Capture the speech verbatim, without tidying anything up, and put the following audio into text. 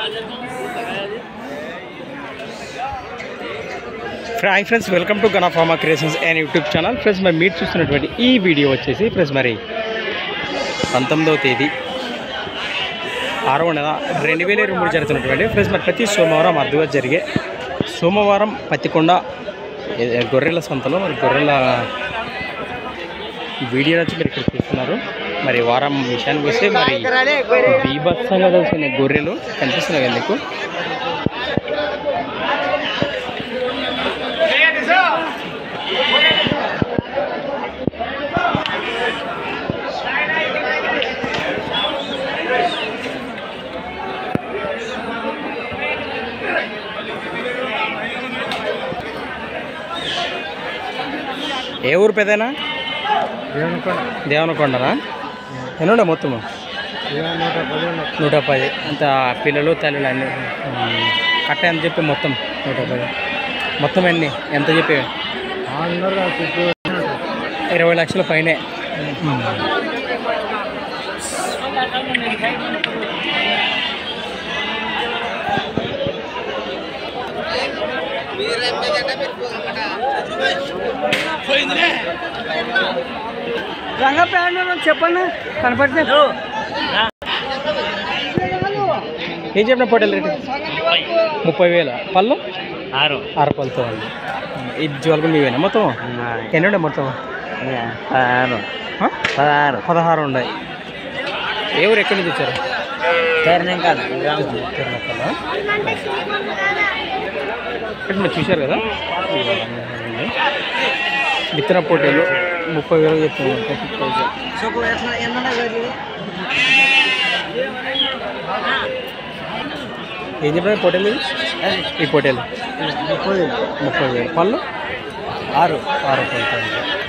Hi friends, welcome to Gana pharma creations and YouTube channel. Friends మరి మీరు చూస్తున్నటువంటి ఈ వీడియో వచ్చేసి ఫ్రెండ్స్ మరి పంతొమ్మిదవ తేదీ ఆరవ నెల రెండు వేల ఇరవై మూడు జరుగుతున్నటువంటి ఫ్రెండ్స్ మరి ప్రతి సోమవారం అద్దుగా జరిగే సోమవారం పత్తికొండ గొర్రెల సంతలో మరి గొర్రెల వీడియో నుంచి మీరు ఇక్కడ చూస్తున్నారు. మరి వారం విషయానికి వస్తే మరి బీభత్సంగా తెలిసిన గొర్రెలు కనిపిస్తున్నాయి కదా మీకు. ఏ ఊరు పెద్దనా? దేవనకొండ. దేవనకొండనా? ఎన్నుండే మొత్తము? నూట పది. అంత పిల్లలు తల్లులు అన్నీ కట్ట ఎంత చెప్పి మొత్తం? నూట పది మొత్తం ఎన్ని ఎంత చెప్పి? ఇరవై లక్షల పైనే. రంగ ప్యాంట్ చెప్పండి కనపడితే ఏం చెప్పిన పొట్టేలు రేటు? ముప్పై వేల. పళ్ళు ఆరు ఆరు పళ్ళతో ఇది జ్వాలకు మీవేనా మొత్తం? ఎన్ని ఉండే మొత్తం? పదహారు పదహారు పదహారు ఉన్నాయి. ఏ ఊరు ఎక్కడి నుంచి వచ్చారు? తెరణకాల మీరు చూశారు కదా విత్తన పొట్టేలు ముప్పై వేలు చెప్తున్నాను. ఏం చెప్పిన పొట్టేలు? ఈ పొట్టేలు ముప్పై వేలు ముప్పై వేలు. పళ్ళు ఆరు ఆరు పళ్ళు.